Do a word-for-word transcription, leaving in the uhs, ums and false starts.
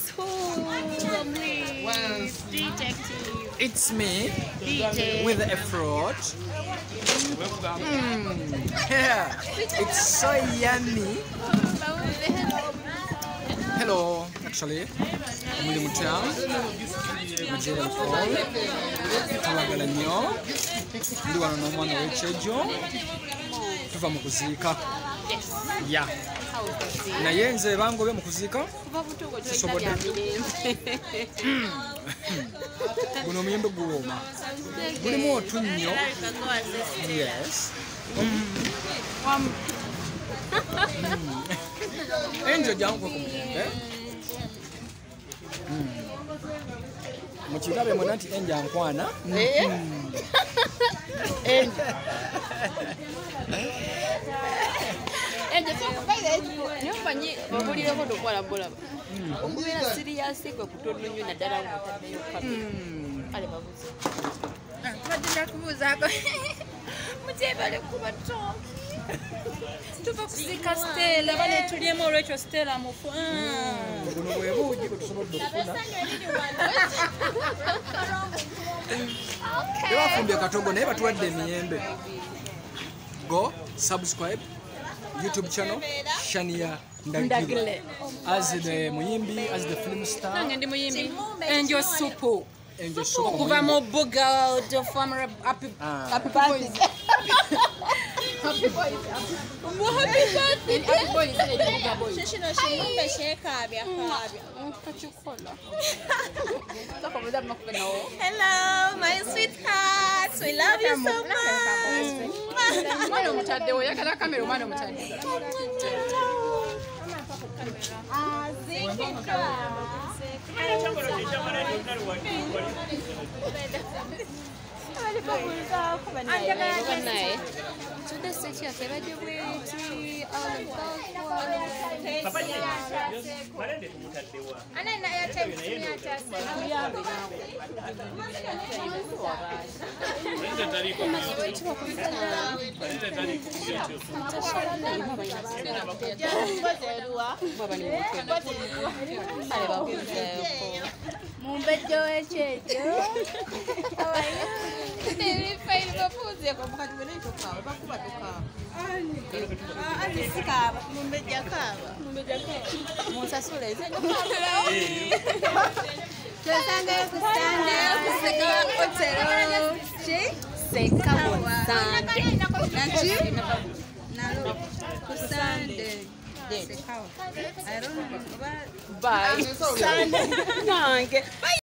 Guess who? Please. Detective. It's me. D J. With a fraud. Mm. Yeah. It's so yummy. Hello, actually. Muli mutia. Mujere mfol. Tawagala nyo. Ndi wano n'omwana w'ekyejo. Tuva mu kuziika. Yes. Yeah. Naye nze bangobe mu kuziika. Tusobodde. Guno omuyembe guwooma. Gulimu otunnyo. Yes. Enjo jangu ku muyembe. Mukirabe mwena nti enja nkwana. Enjo. Enjo sokubaira nyumba nyi babulireko dokwala bulaba. Okubeera serious kwe kutono nnyo naddala ng'otaddeyo kabe. Kale babuze. Badde kubuuzaako. Mutyebale kuba tonki. Tuva kuziika Stella bane tulyemu olwekyo Stella mufu. Guno bwe buugi bwe tusobodde okufuna. Tebafumbye katogo naye batuwadde emiyembe. Go subscribe YouTube channel Shania Ndagile. As the Muyimbi, as the film star. Nange ndi Muyimbi. Enjo supu. Enjo supu. Kuva mu buga do family happy happy birthday. Happy birthday. Happy birthday. Happy birthday. Shishino shimumbe shekabya kabya. Kachukola. Takomuza makuna wo. Hello my sweethearts. We love you so much. Mwana mutadde wo yakala kamera mwana mutadde. Ah, zikika. Today six years, I do wait all Mumbejja w'ekyejo. Baby, fine, bapuze kwa mukati wene tokawa bakuba tokawa. Ani sikaba mumbejja kaba. Mumbejja kaba. Musasule ze tokawa. Twesanga kusanga kuseka otero. Chi? Seka kusande. Nachi? Nalo kusande. I don't know. Bye. Sande. Nange.